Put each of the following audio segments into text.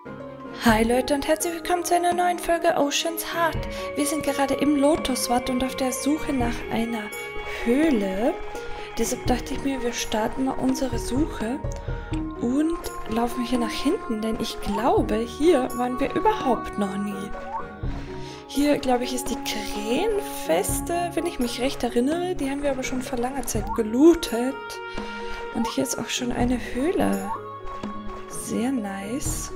Hi Leute und herzlich willkommen zu einer neuen Folge Ocean's Heart. Wir sind gerade im Lotuswald und auf der Suche nach einer Höhle. Deshalb dachte ich mir, wir starten mal unsere Suche und laufen hier nach hinten, denn ich glaube, hier waren wir überhaupt noch nie. Hier, glaube ich, ist die Krähenfeste, wenn ich mich recht erinnere. Die haben wir aber schon vor langer Zeit gelootet. Und hier ist auch schon eine Höhle. Sehr nice.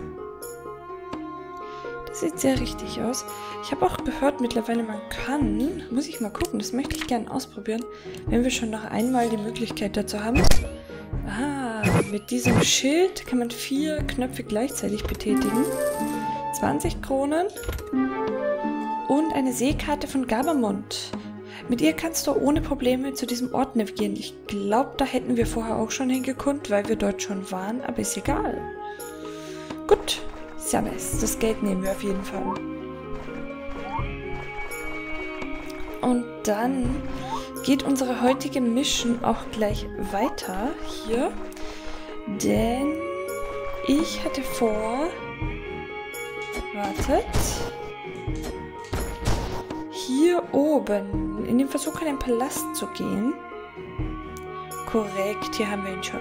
Das sieht sehr richtig aus. Ich habe auch gehört, mittlerweile man kann, muss ich mal gucken, das möchte ich gerne ausprobieren, wenn wir schon noch einmal die Möglichkeit dazu haben. Ah, mit diesem Schild kann man 4 Knöpfe gleichzeitig betätigen. 20 Kronen. Und eine Seekarte von Gabermund. Mit ihr kannst du ohne Probleme zu diesem Ort navigieren. Ich glaube, da hätten wir vorher auch schon hingekonnt, weil wir dort schon waren, aber ist egal. Gut. Sehr nice. Das Geld nehmen wir auf jeden Fall. Und dann geht unsere heutige Mission auch gleich weiter hier. Denn ich hatte vor... Wartet. Hier oben in den Versuch, in den Palast zu gehen. Korrekt, hier haben wir ihn schon.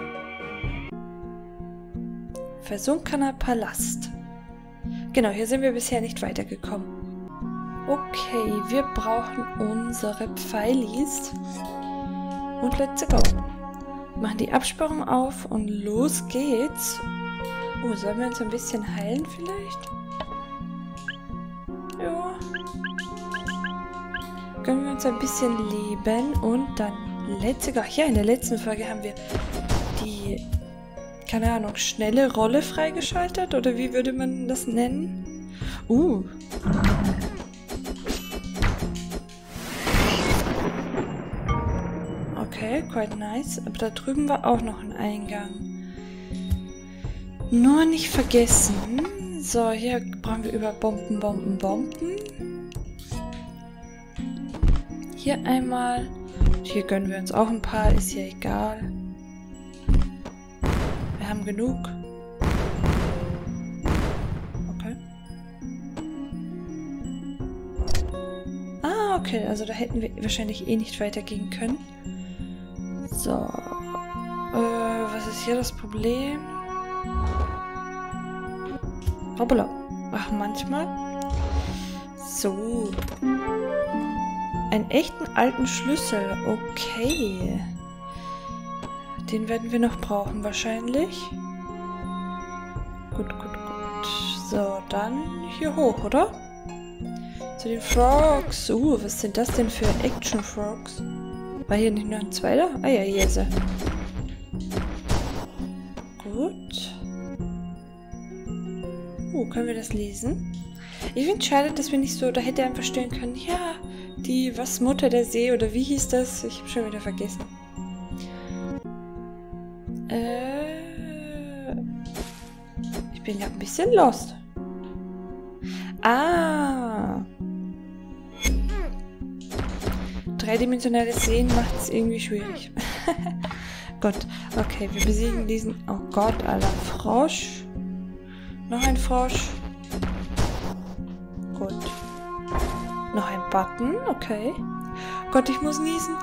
Versunkener Palast. Genau, hier sind wir bisher nicht weitergekommen. Okay, wir brauchen unsere Pfeilis. Und let's go. Machen die Absperrung auf und los geht's. Oh, sollen wir uns ein bisschen heilen vielleicht? Ja. Gönnen wir uns ein bisschen leben und dann let's go. Ja, in der letzten Folge haben wir die... keine Ahnung, schnelle Rolle freigeschaltet? Oder wie würde man das nennen? Okay, quite nice. Aber da drüben war auch noch ein Eingang. Nur nicht vergessen. So, hier brauchen wir über Bomben. Hier einmal. Hier gönnen wir uns auch ein paar, ist ja egal. Wir haben genug. Okay. Ah, okay. Also da hätten wir wahrscheinlich eh nicht weitergehen können. So. Was ist hier das Problem? Hoppala. Ach, manchmal. So. Einen echten alten Schlüssel. Okay. Den werden wir noch brauchen wahrscheinlich. Gut. So, dann hier hoch, oder? Zu den Frogs. Was sind das denn für Action Frogs? War hier nicht nur ein zweiter? Ah ja, hier ist er. Gut. Können wir das lesen? Ich finde es schade, dass wir nicht so... Da hätte er einfach stehen können. Ja, die... Was? Mutter der See oder wie hieß das? Ich habe schon wieder vergessen. Ich bin ja ein bisschen lost. Ah. Dreidimensionales Sehen macht es irgendwie schwierig. Gott. Okay, wir besiegen diesen... Oh Gott, Alter. Frosch. Noch ein Frosch. Gut. Noch ein Button. Okay. Gott, ich muss niesen.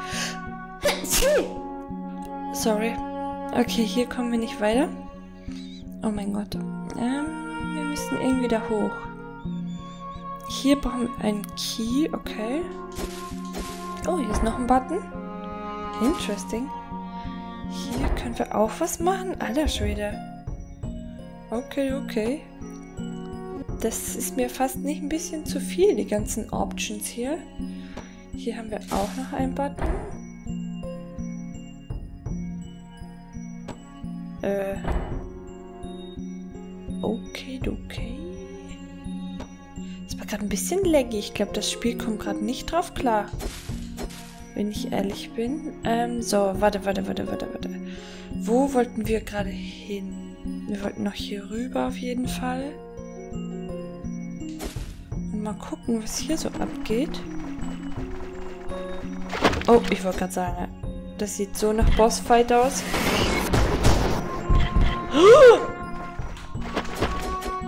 Sorry. Okay, hier kommen wir nicht weiter. Oh mein Gott. Wir müssen irgendwie da hoch. Hier brauchen wir einen Key. Okay. Oh, hier ist noch ein Button. Interesting. Hier können wir auch was machen. Alter Schwede. Okay. Das ist mir fast nicht ein bisschen zu viel, die ganzen Options hier. Hier haben wir auch noch einen Button. Okay. Das war gerade ein bisschen laggy. Ich glaube, das Spiel kommt gerade nicht drauf klar. Wenn ich ehrlich bin. So, warte. Wo wollten wir gerade hin? Wir wollten noch hier rüber auf jeden Fall. Und mal gucken, was hier so abgeht. Oh, ich wollte gerade sagen, das sieht so nach Bossfight aus.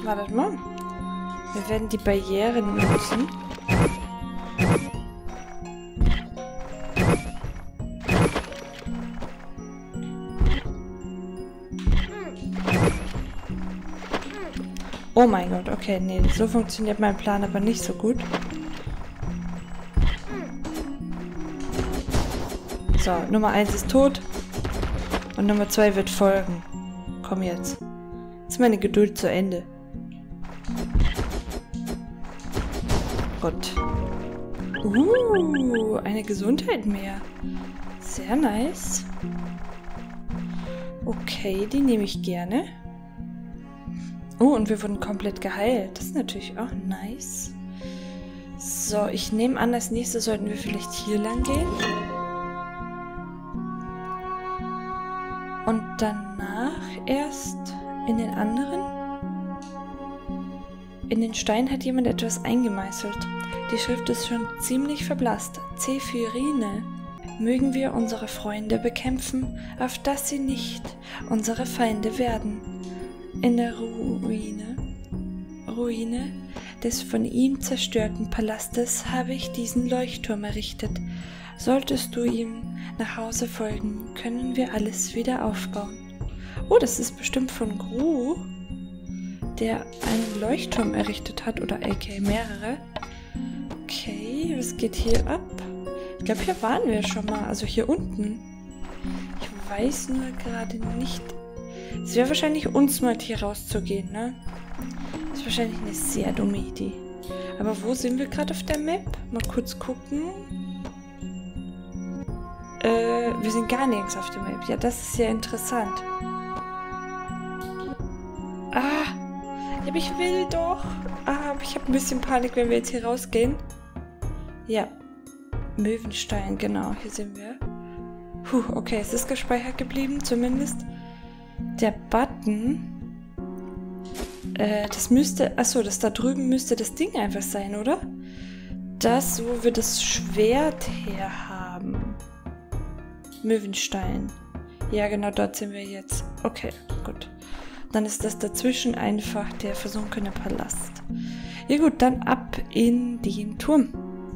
Wartet mal. Wir werden die Barrieren nutzen. Oh mein Gott, okay, nee, so funktioniert mein Plan aber nicht so gut. So, Nummer 1 ist tot. Und Nummer 2 wird folgen. Komm jetzt. Jetzt ist meine Geduld zu Ende. Gott. Eine Gesundheit mehr. Sehr nice. Okay, die nehme ich gerne. Oh, und wir wurden komplett geheilt. Das ist natürlich auch nice. So, ich nehme an, als nächstes sollten wir vielleicht hier lang gehen. Und danach erst in den anderen. In den Stein hat jemand etwas eingemeißelt. Die Schrift ist schon ziemlich verblasst. Zephyrine. Mögen wir unsere Freunde bekämpfen, auf dass sie nicht unsere Feinde werden. In der Ruine des von ihm zerstörten Palastes habe ich diesen Leuchtturm errichtet. Solltest du ihm nach Hause folgen, können wir alles wieder aufbauen. Oh, das ist bestimmt von Gru, der einen Leuchtturm errichtet hat, oder aka mehrere. Okay, was geht hier ab? Ich glaube, hier waren wir schon mal, also hier unten. Ich weiß nur gerade nicht. Es wäre wahrscheinlich unsmart, hier rauszugehen, ne? Das ist wahrscheinlich eine sehr dumme Idee. Aber wo sind wir gerade auf der Map? Mal kurz gucken. Wir sind gar nirgends auf der Map. Ja, das ist ja interessant. Ah, aber ich will doch. Ah, aber ich habe ein bisschen Panik, wenn wir jetzt hier rausgehen. Ja. Möwenstein, genau, hier sind wir. Puh, okay, es ist gespeichert geblieben, zumindest. Der Button. Das müsste, achso, das da drüben müsste das Ding einfach sein, oder? Das, wo wir das Schwert her haben. Möwenstein. Ja, genau, dort sind wir jetzt. Okay, gut. Dann ist das dazwischen einfach der versunkene Palast. Ja gut, dann ab in den Turm.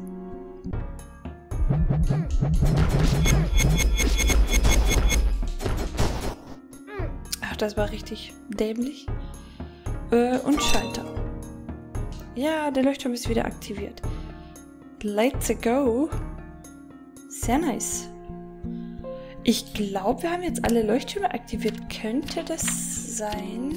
Ach, das war richtig dämlich. Und Schalter. Ja, der Leuchtturm ist wieder aktiviert. Let's go. Sehr nice. Ich glaube, wir haben jetzt alle Leuchttürme aktiviert. Könnte das sein?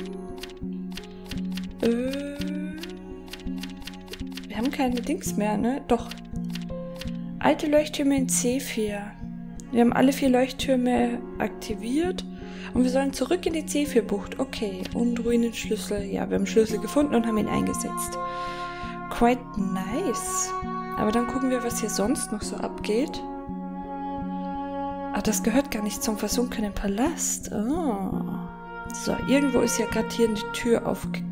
Wir haben keine Dings mehr, ne? Doch. Alte Leuchttürme in C4. Wir haben alle 4 Leuchttürme aktiviert. Und wir sollen zurück in die C4-Bucht. Okay. Und Ruinenschlüssel. Ja, wir haben Schlüssel gefunden und haben ihn eingesetzt. Quite nice. Aber dann gucken wir, was hier sonst noch so abgeht. Ah, das gehört gar nicht zum versunkenen Palast. Oh. So, irgendwo ist ja gerade hier die Tür aufgegangen.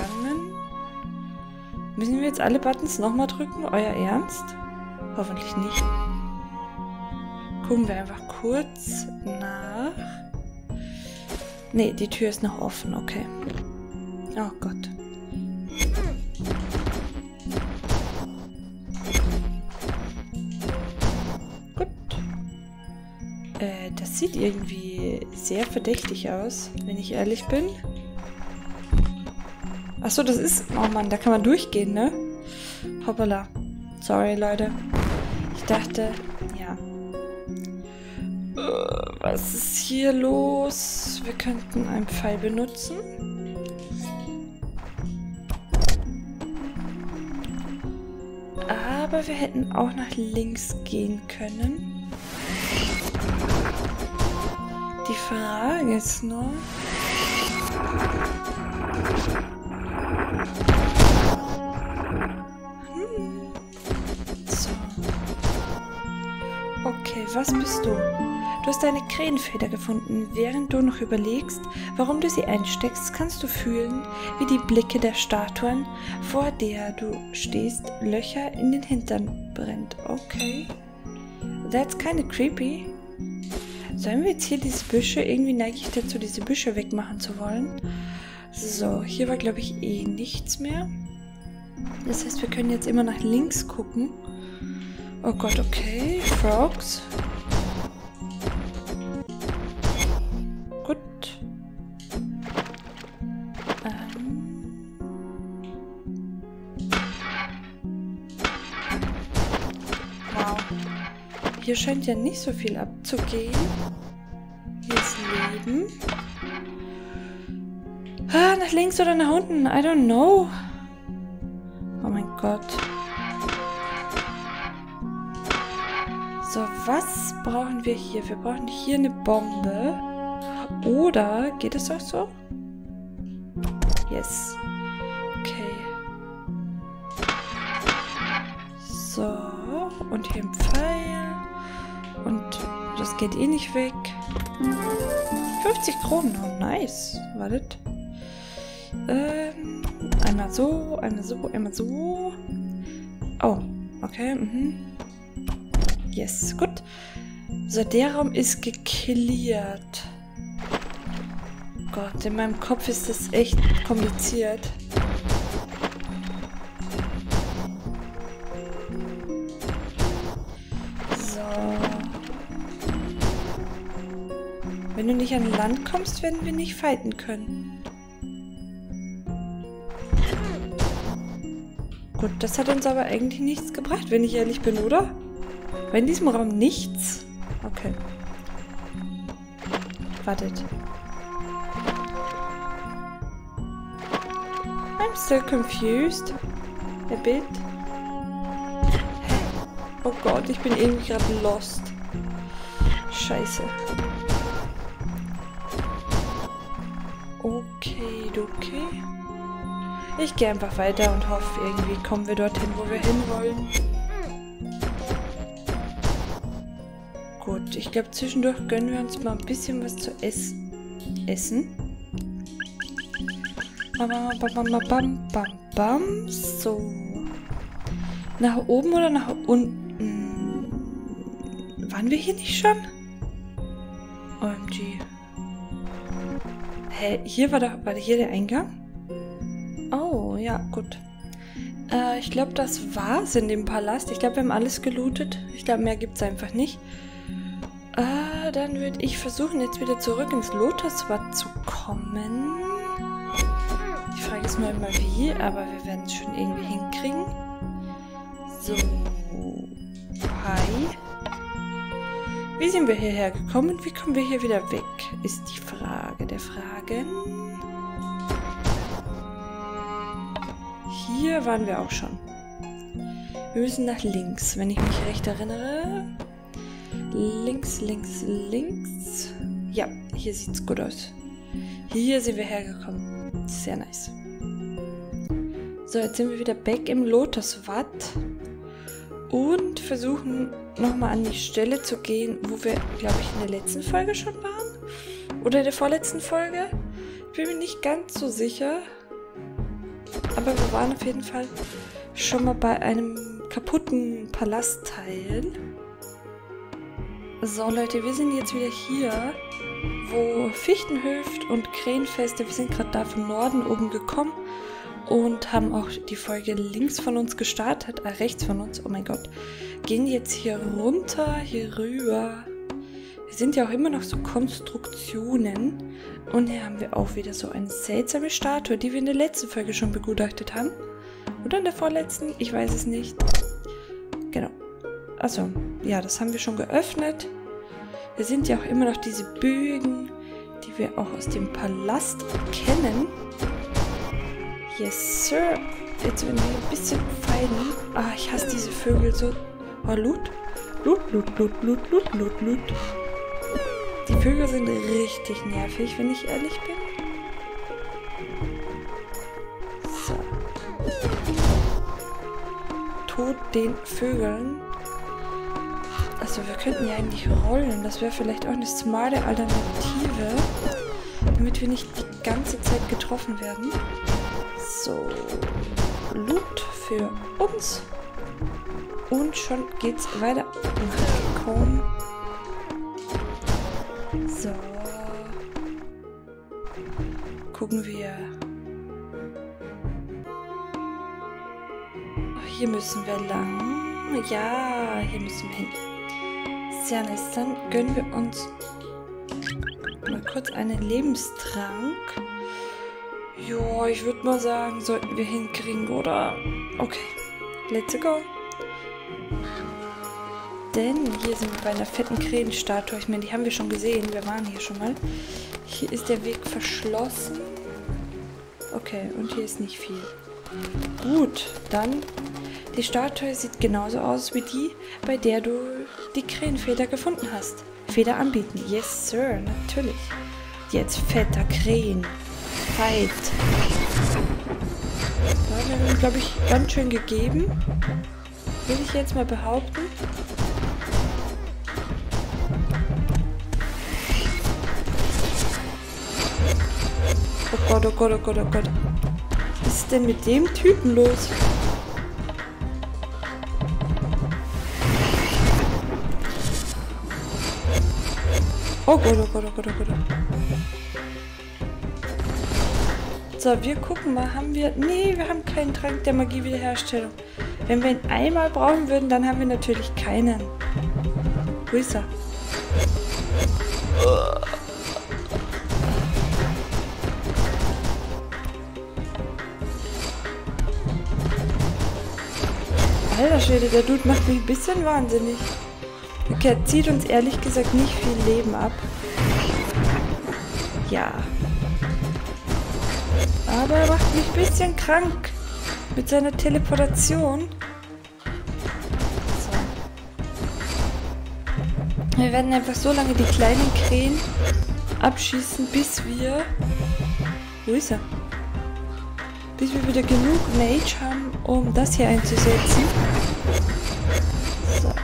Müssen wir jetzt alle Buttons nochmal drücken? Euer Ernst? Hoffentlich nicht. Gucken wir einfach kurz nach. Nee, die Tür ist noch offen, okay. Oh Gott. Gut. Das sieht irgendwie sehr verdächtig aus, wenn ich ehrlich bin. Achso, das ist... Oh Mann, da kann man durchgehen, ne? Hoppala. Sorry, Leute. Ich dachte... Ja. Was ist hier los? Wir könnten einen Pfeil benutzen. Aber wir hätten auch nach links gehen können. Die Frage ist nur... So. Okay, was bist du? Du hast eine Krähenfeder gefunden. Während du noch überlegst, warum du sie einsteckst, kannst du fühlen, wie die Blicke der Statuen, vor der du stehst, Löcher in den Hintern brennt. Okay. That's kinda creepy. Sollen wir jetzt hier diese Büsche, irgendwie neige ich dazu, diese Büsche wegmachen zu wollen. So, hier war, glaube ich, eh nichts mehr. Das heißt, wir können jetzt immer nach links gucken. Oh Gott, okay. Frogs. Gut. Wow. Hier scheint ja nicht so viel abzugehen. Hier ist Leben. Ah, nach links oder nach unten? I don't know. Oh mein Gott. So, was brauchen wir hier? Wir brauchen hier eine Bombe. Oder, geht es auch so? Yes. Okay. So, und hier ein Pfeil. Und das geht eh nicht weg. 50 Kronen, oh nice. Wartet. Einmal so, einmal so, einmal so. Oh, okay, Yes, gut. So, der Raum ist geklärt. Gott, in meinem Kopf ist das echt kompliziert. So. Wenn du nicht an Land kommst, werden wir nicht fighten können. Gut, das hat uns aber eigentlich nichts gebracht, wenn ich ehrlich bin, oder? War in diesem Raum nichts? Okay. Wartet. I'm still confused. Der Bild. Hä? Oh Gott, ich bin irgendwie gerade lost. Scheiße. Okay. Ich gehe einfach weiter und hoffe, irgendwie kommen wir dorthin, wo wir hinwollen. Gut, ich glaube, zwischendurch gönnen wir uns mal ein bisschen was zu essen. So. Nach oben oder nach unten? Waren wir hier nicht schon? OMG. Hä, hier war hier der Eingang? Oh, ja, gut. Ich glaube, das war's in dem Palast. Ich glaube, wir haben alles gelootet. Ich glaube, mehr gibt's einfach nicht. Dann würde ich versuchen, jetzt wieder zurück ins Lotusbad zu kommen. Die Frage ist nur immer wie, aber wir werden es schon irgendwie hinkriegen. So. Hi. Wie sind wir hierher gekommen und wie kommen wir hier wieder weg, ist die Frage der Fragen. Hier waren wir auch schon. Wir müssen nach links, wenn ich mich recht erinnere. Links. Ja, hier sieht's gut aus. Hier sind wir hergekommen. Sehr nice. So, jetzt sind wir wieder back im Lotusbad. Und versuchen nochmal an die Stelle zu gehen, wo wir, glaube ich, in der letzten Folge schon waren. Oder in der vorletzten Folge. Ich bin mir nicht ganz so sicher. Aber wir waren auf jeden Fall schon mal bei einem kaputten Palastteil. So Leute, wir sind jetzt wieder hier, wo Fichtenhöft und Krähenfeste, wir sind gerade da von Norden oben gekommen und haben auch die Folge links von uns gestartet, rechts von uns, oh mein Gott. Gehen jetzt hier runter, hier rüber. Wir sind ja auch immer noch so Konstruktionen. Und hier haben wir auch wieder so eine seltsame Statue, die wir in der letzten Folge schon begutachtet haben. Oder in der vorletzten, ich weiß es nicht. Genau. Also, ja, das haben wir schon geöffnet. Wir sind ja auch immer noch diese Bögen, die wir auch aus dem Palast kennen. Yes, Sir. Jetzt werden wir ein bisschen feilen. Ah, ich hasse diese Vögel so. Oh, Loot. Loot. Die Vögel sind richtig nervig, wenn ich ehrlich bin. So. Tod den Vögeln. Also wir könnten ja eigentlich rollen. Das wäre vielleicht auch eine smarte Alternative, damit wir nicht die ganze Zeit getroffen werden. So. Loot für uns. Und schon geht's weiter. Komm. So. Gucken wir hier müssen wir lang. Ja, hier müssen wir hin. Sehr nice. Dann gönnen wir uns mal kurz einen Lebenstrank. Ja, ich würde mal sagen, sollten wir hinkriegen, oder? Okay, let's go. Denn hier sind wir bei einer fetten Krähenstatue. Ich meine, die haben wir schon gesehen. Wir waren hier schon mal. Hier ist der Weg verschlossen. Okay, und hier ist nicht viel. Gut, dann... Die Statue sieht genauso aus wie die, bei der du die Krähenfeder gefunden hast. Feder anbieten. Yes, sir, natürlich. Jetzt fetter Krähen. Fight. Ja, wir haben ihn, glaube ich, ganz schön gegeben. Würde ich jetzt mal behaupten. Oh Gott, oh Gott, oh Gott, oh Gott. Was ist denn mit dem Typen los? Oh Gott, oh Gott, oh Gott, oh Gott. So, wir gucken mal, haben wir... Nee, wir haben keinen Trank der Magie-Wiederherstellung. Wenn wir ihn einmal brauchen würden, dann haben wir natürlich keinen. Wo ist er? Alter Schwede, der Dude macht mich ein bisschen wahnsinnig. Okay, er zieht uns ehrlich gesagt nicht viel Leben ab. Ja. Aber er macht mich ein bisschen krank. Mit seiner Teleportation. So. Wir werden einfach so lange die kleinen Krähen abschießen, bis wir... Wo ist er? Bis wir wieder genug Mage haben, um das hier einzusetzen. So.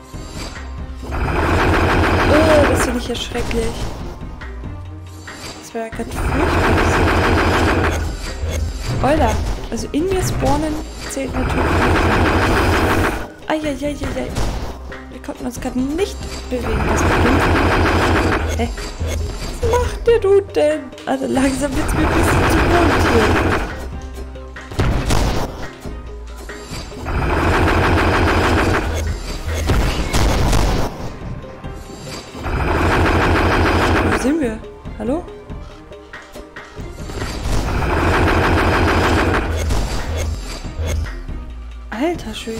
Oh, das finde ich ja schrecklich. Das war ja gerade furchtbar. Oida, also in mir spawnen zählt natürlich nicht. Eieieiei. Wir konnten uns gerade nicht bewegen. Das war hä? Was macht der Dude denn? Also langsam wird es mir ein bisschen zu bunt hier. Sind wir? Hallo? Alter Schwede.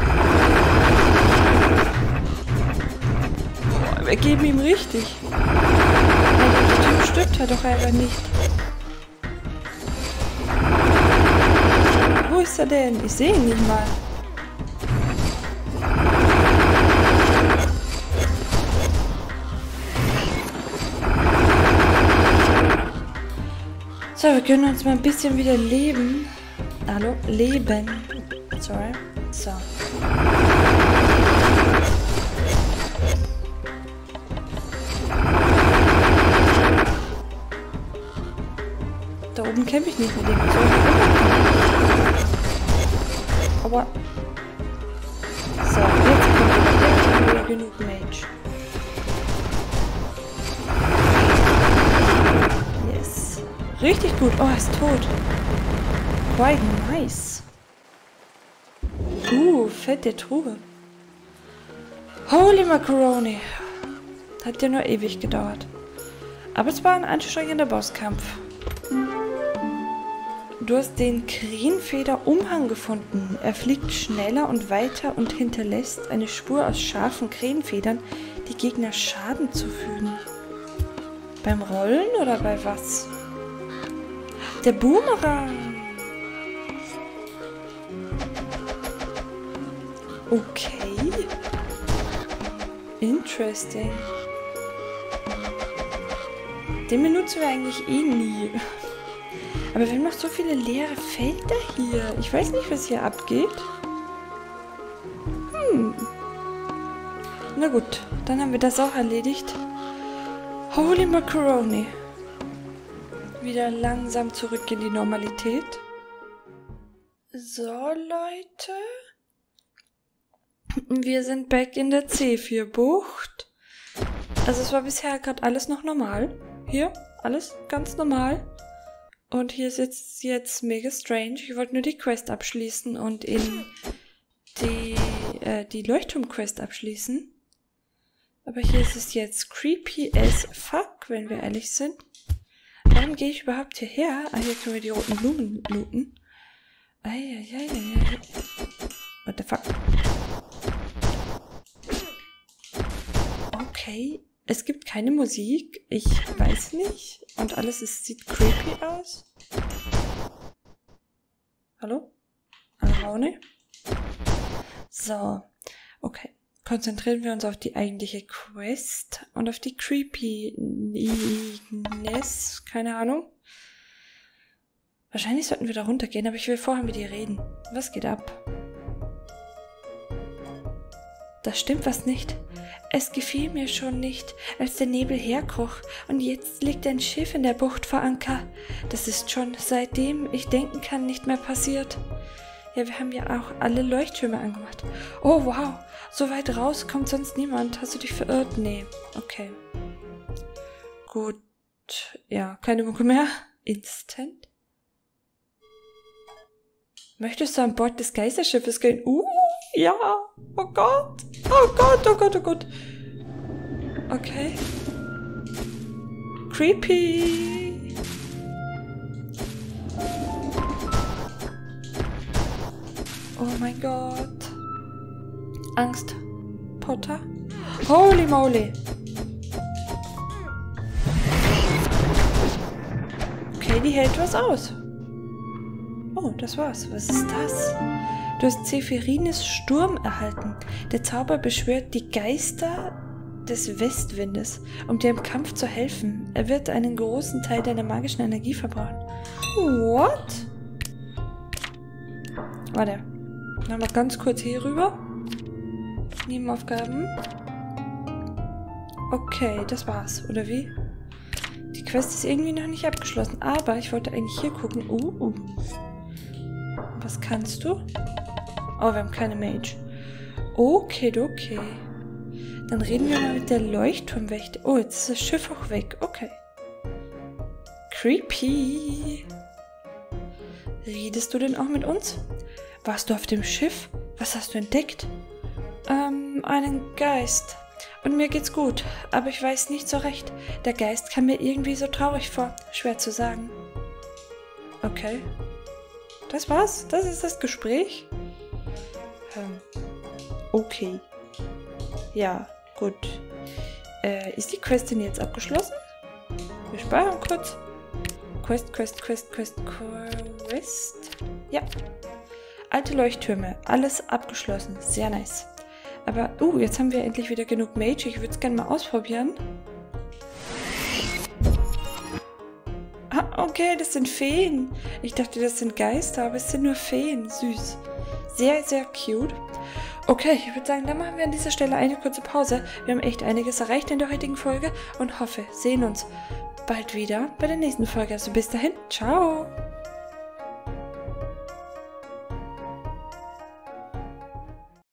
Boah, wir geben ihm richtig. Alter, der Typ stirbt halt doch einfach nicht. Wo ist er denn? Ich sehe ihn nicht mal. So, wir können uns mal ein bisschen wieder leben. Hallo? Leben. Sorry. So. Da oben kämpfe ich nicht mit dem. Aber... So, jetzt kommen wir genug Mage. Yes. Richtig gut. Oh, er ist tot. Quite nice. Fette Truhe. Holy Macaroni. Hat ja nur ewig gedauert. Aber es war ein anstrengender Bosskampf. Du hast den Krähenfeder-Umhang gefunden. Er fliegt schneller und weiter und hinterlässt eine Spur aus scharfen Krähenfedern, die Gegner Schaden zufügen. Beim Rollen oder bei was? Der Boomerang. Okay. Interesting. Den benutzen wir eigentlich eh nie. Aber wir haben noch so viele leere Felder hier. Ich weiß nicht, was hier abgeht. Na gut, dann haben wir das auch erledigt. Holy Macaroni. Wieder langsam zurück in die Normalität. So, Leute. Wir sind back in der C4-Bucht. Also es war bisher gerade alles noch normal. Hier, alles ganz normal. Und hier ist jetzt mega strange. Ich wollte nur die Quest abschließen und in die Leuchtturm-Quest abschließen. Aber hier ist es jetzt creepy as fuck, wenn wir ehrlich sind. Warum gehe ich überhaupt hierher? Ah, hier können wir die roten Blumen looten. Eieieiei. What the fuck? Okay, es gibt keine Musik. Ich weiß nicht. Und alles sieht creepy aus. Hallo? Raune? So, okay. Konzentrieren wir uns auf die eigentliche Quest und auf die Creepiness, keine Ahnung. Wahrscheinlich sollten wir da runtergehen, aber ich will vorher mit ihr reden. Was geht ab? Da stimmt was nicht. Es gefiel mir schon nicht, als der Nebel herkroch und jetzt liegt ein Schiff in der Bucht vor Anker. Das ist schon seitdem ich denken kann nicht mehr passiert. Ja, wir haben ja auch alle Leuchttürme angemacht. Oh, wow. So weit raus kommt sonst niemand. Hast du dich verirrt? Nee. Okay. Gut. Ja, keine Mucke mehr. Instant. Möchtest du an Bord des Geisterschiffes gehen? Ja. Oh Gott. Oh Gott, oh Gott, oh Gott. Okay. Creepy. Oh mein Gott. Angst. Potter? Holy moly. Okay, die hält was aus. Oh, das war's. Was ist das? Du hast Zephyrines Sturm erhalten. Der Zauber beschwört die Geister des Westwindes, um dir im Kampf zu helfen. Er wird einen großen Teil deiner magischen Energie verbrauchen. What? Warte. Nochmal ganz kurz hier rüber. Nebenaufgaben. Okay, das war's, oder wie? Die Quest ist irgendwie noch nicht abgeschlossen, aber ich wollte eigentlich hier gucken. Was kannst du? Oh, wir haben keine Mage. Okay. Dann reden wir mal mit der Leuchtturmwächter. Oh, jetzt ist das Schiff auch weg. Okay. Creepy. Redest du denn auch mit uns? Warst du auf dem Schiff? Was hast du entdeckt? Einen Geist. Und mir geht's gut, aber ich weiß nicht so recht. Der Geist kam mir irgendwie so traurig vor. Schwer zu sagen. Okay. Das war's? Das ist das Gespräch? Okay. Ja, gut. Ist die Quest denn jetzt abgeschlossen? Wir speichern kurz. Quest. Ja. Alte Leuchttürme. Alles abgeschlossen. Sehr nice. Aber, jetzt haben wir endlich wieder genug Mage. Ich würde es gerne mal ausprobieren. Ah, okay, das sind Feen. Ich dachte, das sind Geister, aber es sind nur Feen. Süß. Sehr, sehr cute. Okay, ich würde sagen, dann machen wir an dieser Stelle eine kurze Pause. Wir haben echt einiges erreicht in der heutigen Folge und hoffe, sehen uns bald wieder bei der nächsten Folge. Also bis dahin, ciao!